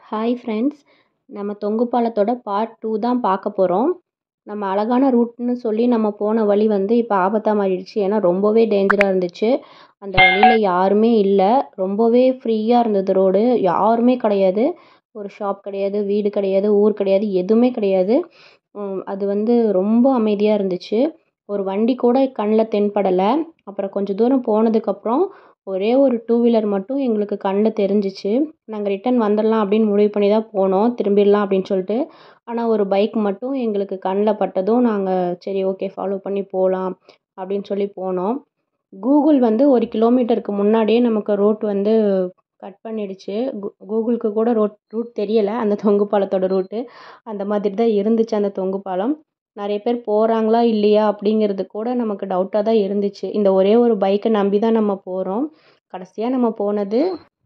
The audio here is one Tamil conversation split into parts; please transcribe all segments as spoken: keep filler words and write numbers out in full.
ஹாய் ஃப்ரெண்ட்ஸ், நம்ம தொங்கு பாலத்தோட பார்ட் டூ தான் பார்க்க போகிறோம். நம்ம அழகான ரூட்னு சொல்லி நம்ம போன வழி வந்து இப்போ ஆபத்தாக மாறிடுச்சு. ஏன்னா ரொம்பவே டேஞ்சராக இருந்துச்சு. அந்த வழியில் யாருமே இல்லை, ரொம்பவே ஃப்ரீயாக இருந்தது ரோடு. யாருமே கிடையாது, ஒரு ஷாப் கிடையாது, வீடு கிடையாது, ஊர் கிடையாது, எதுவுமே கிடையாது. அது வந்து ரொம்ப அமைதியாக இருந்துச்சு. ஒரு வண்டி கூட கண்ணில் தென்படலை. அப்புறம் கொஞ்சம் தூரம் போனதுக்கப்புறம் ஒரே ஒரு டூ வீலர் மட்டும் எங்களுக்கு கண்ணில் தெரிஞ்சிச்சு. நாங்கள் ரிட்டன் வந்துடலாம் அப்படின்னு முடிவு பண்ணி தான் போனோம், திரும்பிடலாம் அப்படின்னு சொல்லிட்டு. ஆனால் ஒரு பைக் மட்டும் எங்களுக்கு கண்ணில் பட்டதும் நாங்கள் சரி ஓகே ஃபாலோ பண்ணி போகலாம் அப்படின்னு சொல்லி போனோம். கூகுள் வந்து ஒரு கிலோமீட்டருக்கு முன்னாடியே நமக்கு ரூட் வந்து கட் பண்ணிடுச்சு. கூ கூகுளுக்கு கூட ரோட் ரூட் தெரியலை, அந்த தொங்கு பாலத்தோட ரூட்டு. அந்த மாதிரி தான் இருந்துச்சு அந்த தொங்கு பாலம். நிறைய பேர் போகிறாங்களா இல்லையா அப்படிங்கிறது கூட நமக்கு டவுட்டாக தான் இருந்துச்சு. இந்த ஒரே ஒரு பைக்கை நம்பி தான் நம்ம போகிறோம். கடைசியாக நம்ம போனது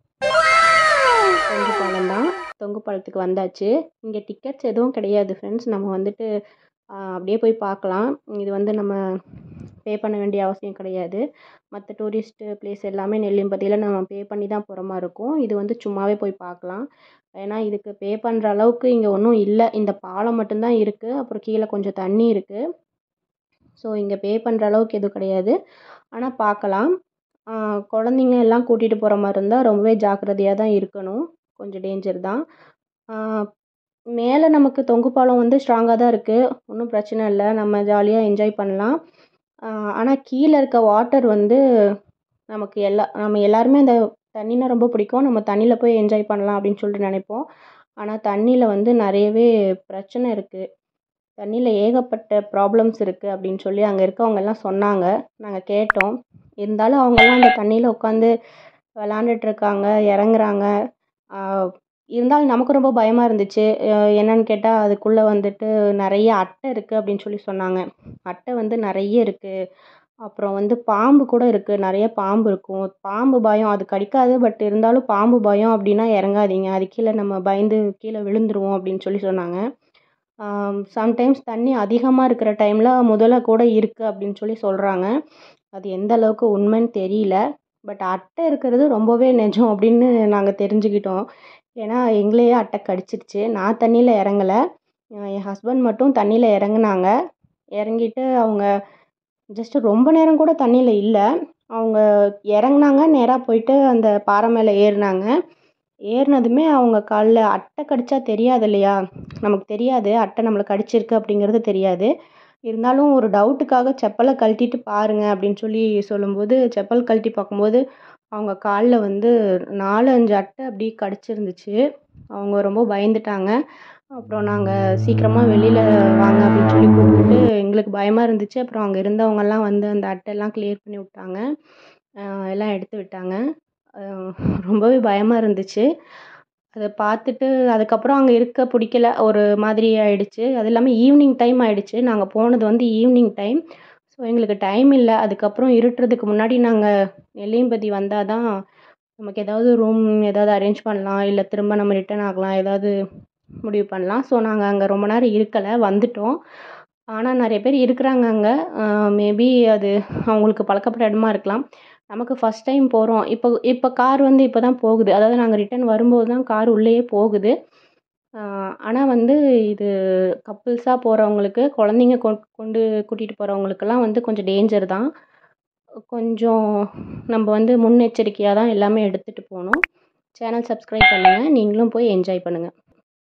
தொங்கு பாலம் தான். தொங்கு பாலத்துக்கு வந்தாச்சு. இங்கே டிக்கெட்ஸ் எதுவும் கிடையாது ஃப்ரெண்ட்ஸ். நம்ம வந்துட்டு அப்படியே போய் பார்க்கலாம். இது வந்து நம்ம பே பண்ண வேண்டிய அவசியம் கிடையாது. மற்ற டூரிஸ்ட்டு பிளேஸ் எல்லாமே நெல்லிம்பதியில் நம்ம பே பண்ணி தான் போகிற மாதிரி இருக்கும். இது வந்து சும்மாவே போய் பார்க்கலாம். ஏன்னா இதுக்கு பே பண்ணுற அளவுக்கு இங்கே ஒன்றும் இல்லை. இந்த பாலம் மட்டும்தான் இருக்குது, அப்புறம் கீழே கொஞ்சம் தண்ணி இருக்குது. ஸோ இங்கே பே பண்ணுற அளவுக்கு எதுவும் கிடையாது, ஆனால் பார்க்கலாம். குழந்தைங்க எல்லாம் கூட்டிகிட்டு போகிற மாதிரி இருந்தால் ரொம்பவே ஜாக்கிரதையாக தான் இருக்கணும், கொஞ்சம் டேஞ்சர் தான். மேலே நமக்கு தொங்கு பாலம் வந்து ஸ்ட்ராங்காக தான் இருக்குது, ஒன்றும் பிரச்சனை இல்லை, நம்ம ஜாலியாக என்ஜாய் பண்ணலாம். ஆனால் கீழே இருக்க வாட்டர் வந்து நமக்கு எல்லா நம்ம எல்லாருமே அந்த தண்ணினா ரொம்ப பிடிக்கும். நம்ம தண்ணியில் போய் என்ஜாய் பண்ணலாம் அப்படின்னு சொல்லிட்டு நினைப்போம். ஆனால் தண்ணியில் வந்து நிறையவே பிரச்சனை இருக்குது. தண்ணியில் ஏகப்பட்ட ப்ராப்ளம்ஸ் இருக்குது அப்படின்னு சொல்லி அங்கே இருக்கவங்கெல்லாம் சொன்னாங்க. நாங்கள் கேட்டோம். இருந்தாலும் அவங்கெல்லாம் அந்த தண்ணியில் உட்காந்து விளாண்டுட்ருக்காங்க, இறங்குறாங்க. இருந்தாலும் நமக்கு ரொம்ப பயமாக இருந்துச்சு. என்னன்னு கேட்டால் அதுக்குள்ளே வந்துட்டு நிறைய அட்டை இருக்குது அப்படின்னு சொல்லி சொன்னாங்க. அட்டை வந்து நிறைய இருக்குது. அப்புறம் வந்து பாம்பு கூட இருக்குது, நிறைய பாம்பு இருக்கும். பாம்பு பயம், அது கடிக்காது, பட் இருந்தாலும் பாம்பு பயம் அப்படின்னா இறங்காதீங்க, அது கீழே நம்ம பயந்து கீழே விழுந்துருவோம் அப்படின்னு சொல்லி சொன்னாங்க. சம்டைம்ஸ் தண்ணி அதிகமாக இருக்கிற டைமில் முதல்ல கூட இருக்குது அப்படின்னு சொல்லி சொல்கிறாங்க. அது எந்த அளவுக்கு உண்மைன்னு தெரியல. பட் அட்டை இருக்கிறது ரொம்பவே நிஜம் அப்படின்னு நாங்கள் தெரிஞ்சுக்கிட்டோம். ஏன்னா எங்களையே அட்டை கடிச்சிருச்சு. நான் தண்ணியில் இறங்கலை, என் ஹஸ்பண்ட் மட்டும் தண்ணியில் இறங்குனாங்க. இறங்கிட்டு அவங்க ஜஸ்ட்டு ரொம்ப நேரம் கூட தண்ணியில் இல்லை. அவங்க இறங்குனாங்க, நேராக போயிட்டு அந்த பாறை மேலே ஏறினாங்க. ஏறினதுமே அவங்க காலில் அட்டை கடித்தா தெரியாது இல்லையா, நமக்கு தெரியாது அட்டை நம்மளை கடிச்சிருக்கு அப்படிங்கிறது தெரியாது. இருந்தாலும் ஒரு டவுட்டுக்காக செப்பலை கழட்டிட்டு பாருங்கள் அப்படின்னு சொல்லி சொல்லும்போது செப்பல் கழட்டி பார்க்கும்போது அவங்க காலில் வந்து நாலு அஞ்சு அட்டை அப்படி கடிச்சிருந்துச்சு. அவங்க ரொம்ப பயந்துட்டாங்க. அப்புறம் நாங்கள் சீக்கிரமாக வெளியில் வாங்க அப்படின்னு சொல்லி கூப்பிட்டு, எங்களுக்கு பயமாக இருந்துச்சு. அப்புறம் அங்கே இருந்தவங்கெல்லாம் வந்து அந்த அட்டையெல்லாம் கிளியர் பண்ணி விட்டாங்க, எல்லாம் எடுத்து விட்டாங்க. ரொம்பவே பயமாக இருந்துச்சு. அதை பார்த்துட்டு அதுக்கப்புறம் அங்கே இருக்க பிடிக்கல, ஒரு மாதிரி ஆகிடுச்சு. அது இல்லாமல் ஈவினிங் டைம் ஆகிடுச்சு. நாங்கள் போனது வந்து ஈவினிங் டைம். ஸோ எங்களுக்கு டைம் இல்லை. அதுக்கப்புறம் இருட்டுறதுக்கு முன்னாடி நாங்கள் நெல்லியம்பதி வந்தால் தான் நமக்கு ஏதாவது ரூம் ஏதாவது அரேஞ்ச் பண்ணலாம், இல்லை திரும்ப நம்ம ரிட்டர்ன் ஆகலாம், ஏதாவது முடிவு பண்ணலாம். ஸோ நாங்கள் அங்கே ரொம்ப நேரம் இருக்கலை, வந்துட்டோம். ஆனால் நிறைய பேர் இருக்கிறாங்க அங்கே. மேபி அது அவங்களுக்கு பழக்கப்பட்ட இடமா இருக்கலாம். நமக்கு ஃபஸ்ட் டைம் போகிறோம். இப்போ இப்போ கார் வந்து இப்போ தான் போகுது, அதாவது நாங்கள் ரிட்டன் வரும்போது தான் கார் உள்ளேயே போகுது. ஆனால் வந்து இது கப்புள்ஸாக போகிறவங்களுக்கு, குழந்தைங்க கொண்டு கூட்டிகிட்டு போகிறவங்களுக்கெல்லாம் வந்து கொஞ்சம் டேஞ்சர் தான். கொஞ்சம் நம்ம வந்து முன்னெச்சரிக்கையாக தான் எல்லாமே எடுத்துகிட்டு போகணும். சேனல் சப்ஸ்கிரைப் பண்ணுங்கள், நீங்களும் போய் என்ஜாய் பண்ணுங்கள்.